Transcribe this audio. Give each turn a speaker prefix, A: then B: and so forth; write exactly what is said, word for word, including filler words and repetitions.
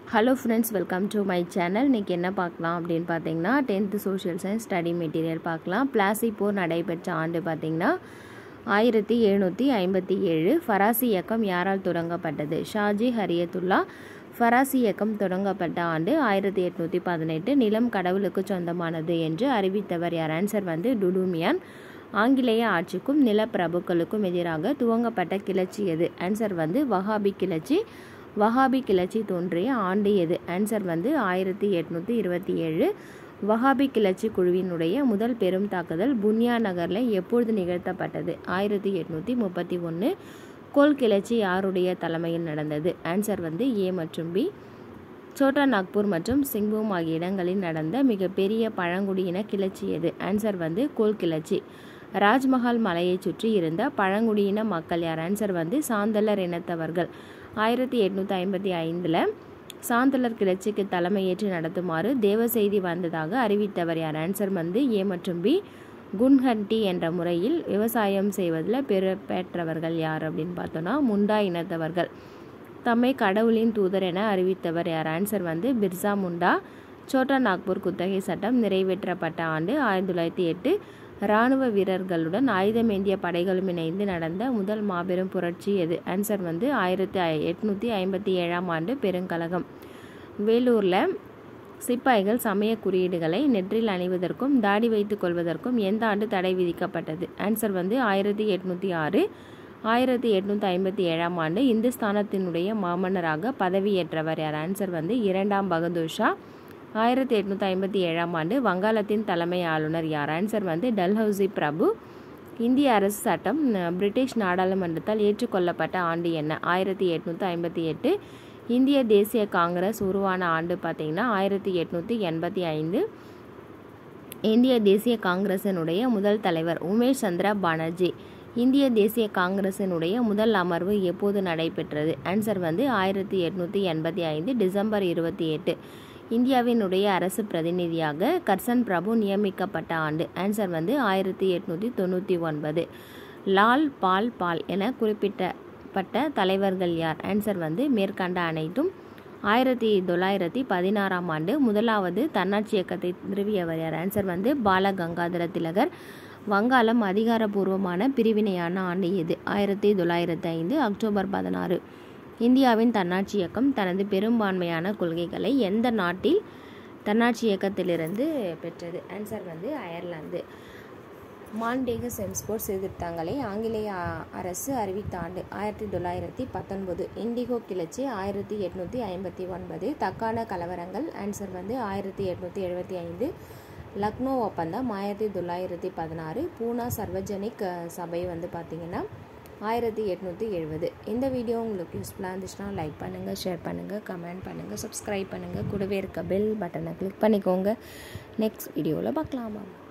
A: Hello friends, welcome to my channel. இன்னைக்கு என்ன பார்க்கலாம் அப்படின்னு பார்த்தீங்கன்னா tenth social science study material பார்க்கலாம். பிளாசி போர் நடைபெற்ற ஆண்டு பார்த்தீங்கன்னா ஆயிரத்தி எழுநூற்றி ஐம்பத்தி ஏழு. ஃபராசி இயக்கம் யாரால் தொடங்கப்பட்டது? ஷாஜி ஹரியத்துல்லா. ஃபராசி இயக்கம் தொடங்கப்பட்ட ஆண்டு ஆயிரத்தி எட்நூற்றி பதினெட்டு. நிலம் கடவுளுக்கு சொந்தமானது என்று அறிவித்தவர் யார்? ஆன்சர் வந்து டுடுமியான். ஆங்கிலேய ஆட்சிக்கும் நிலப்பிரபுக்களுக்கும் எதிராக துவங்கப்பட்ட கிளர்ச்சி எது? ஆன்சர் வந்து வஹாபி கிளர்ச்சி. வஹாபி கிளர்ச்சி தோன்றிய ஆண்டு எது? ஆன்சர் வந்து ஆயிரத்தி எட்நூற்றி இருபத்தி ஏழு. வஹாபி கிளர்ச்சி குழுவினுடைய முதல் பெரும் தாக்குதல் புன்யா நகரில் எப்பொழுது நிகழ்த்தப்பட்டது? ஆயிரத்தி எட்நூற்றி முப்பத்தி ஒன்று. கோல் கிளர்ச்சி யாருடைய தலைமையில் நடந்தது? ஆன்சர் வந்து ஏ மற்றும் பி. சோட்டா நாக்பூர் மற்றும் சிங்பூம் ஆகிய இடங்களில் நடந்த மிகப்பெரிய பழங்குடியின கிளர்ச்சி எது? ஆன்சர் வந்து கோல் கிளர்ச்சி. ராஜ்மஹால் மலையை சுற்றி இருந்த பழங்குடியின மக்கள் யார்? ஆன்சர் வந்து சாந்தலர் இனத்தவர்கள். ஆயிரத்தி எட்நூற்றி ஐம்பத்தி ஐந்தில் சாந்தலர் கிளர்ச்சிக்கு தலைமையேற்று நடத்துமாறு தேவ செய்தி வந்ததாக அறிவித்தவர் யார்? ஆன்சர் வந்து ஏ மற்றும் பி. குன்ஹட்டி என்ற முறையில் விவசாயம் செய்வதில் பெரு பெற்றவர்கள் யார் அப்படின்னு பார்த்தோன்னா முண்டா இனத்தவர்கள். தம்மை கடவுளின் தூதர் என அறிவித்தவர் யார்? ஆன்சர் வந்து பிர்சா முண்டா. சோட்டா நாக்பூர் குத்தகை சட்டம் நிறைவேற்றப்பட்ட ஆண்டு ஆயிரத்தி தொள்ளாயிரத்தி எட்டு. இராணுவ வீரர்களுடன் ஆயுதமேந்திய படைகளும் இணைந்து நடந்த முதல் மாபெரும் புரட்சி எது? ஆன்சர் வந்து ஆயிரத்தி எட்நூற்றி ஐம்பத்தி ஏழாம் ஆண்டு பெருங்கலகம். வேலூரில் சிப்பாய்கள் சமய குறியீடுகளை நெற்றில் அணிவதற்கும் தாடி வைத்துக் கொள்வதற்கும் எந்த ஆண்டு தடை விதிக்கப்பட்டது? ஆன்சர் வந்து ஆயிரத்தி எட்நூற்றி ஆறு. ஆயிரத்தி எட்நூற்றி ஐம்பத்தி ஏழாம் ஆண்டு இந்துஸ்தானத்தினுடைய மாமன்னராக பதவியேற்றவர் யார்? ஆன்சர் வந்து இரண்டாம் பகதூர் ஷா. ஆயிரத்தி எட்நூற்றி ஐம்பத்தி ஏழாம் ஆண்டு வங்காளத்தின் தலைமை ஆளுநர் யார்? ஆன்சர் வந்து டல்ஹவுசி பிரபு. இந்திய அரசு சட்டம் பிரிட்டிஷ் நாடாளுமன்றத்தால் ஏற்றுக்கொள்ளப்பட்ட ஆண்டு என்ன? ஆயிரத்தி எட்நூற்றி ஐம்பத்தி எட்டு. இந்திய தேசிய காங்கிரஸ் உருவான ஆண்டு பார்த்தீங்கன்னா ஆயிரத்தி எட்நூற்றி எண்பத்தி ஐந்து. இந்திய தேசிய காங்கிரசினுடைய முதல் தலைவர் உமேஷ் சந்திர பானர்ஜி. இந்திய தேசிய காங்கிரசினுடைய முதல் அமர்வு எப்போது நடைபெற்றது? ஆன்சர் வந்து ஆயிரத்தி எட்நூற்றி எண்பத்தி ஐந்து டிசம்பர் இருபத்தி எட்டு. இந்தியாவினுடைய அரசு பிரதிநிதியாக கர்சன் பிரபு நியமிக்கப்பட்ட ஆண்டு? ஆன்சர் வந்து ஆயிரத்தி எட்நூற்றி தொண்ணூற்றி ஒன்பது. லால் பால் பால் என குறிப்பிட்டப்பட்ட தலைவர்கள் யார்? ஆன்சர் வந்து மேற்கண்ட அனைத்தும். ஆயிரத்தி தொள்ளாயிரத்தி பதினாறாம் ஆண்டு முதலாவது தன்னாட்சி இயக்கத்தை நிறுவியவர் யார்? ஆன்சர் வந்து பால கங்காதர திலகர். வங்காளம் அதிகாரபூர்வமான பிரிவினையான ஆண்டு எது? ஆயிரத்தி தொள்ளாயிரத்தி ஐந்து அக்டோபர் பதினாறு. இந்தியாவின் தன்னாட்சி இயக்கம் தனது பெரும்பான்மையான கொள்கைகளை எந்த நாட்டில் தன்னாட்சி இயக்கத்திலிருந்து பெற்றது? ஆன்சர் வந்து அயர்லாந்து. மாண்டேக செம்ஸ்போர்ட் சீர்திருத்தங்களை ஆங்கிலேய அரசு அறிவித்த ஆண்டு? ஆயிரத்தி தொள்ளாயிரத்தி பத்தொன்பது. இண்டிகோ கிளர்ச்சி ஆயிரத்தி எட்நூற்றி ஐம்பத்தி ஒன்பது. தக்கான கலவரங்கள்? ஆன்சர் வந்து ஆயிரத்தி எட்நூற்றி எழுபத்தி ஐந்து. லக்னோ ஒப்பந்தம் ஆயிரத்தி தொள்ளாயிரத்தி பதினாறு. பூனா சர்வஜனிக் சபை வந்து பார்த்திங்கன்னா ஆயிரத்தி எட்நூற்றி எழுபது. இந்த வீடியோ உங்களுக்கு யூஸ்ஃபுல்லாக இருந்துச்சுன்னா லைக் பண்ணுங்கள், ஷேர் பண்ணுங்கள், கமெண்ட் பண்ணுங்கள், சப்ஸ்கிரைப் பண்ணுங்கள். கூடவே இருக்க பெல் பட்டனை கிளிக் பண்ணிக்கோங்க. நெக்ஸ்ட் வீடியோவில் பார்க்கலாமா?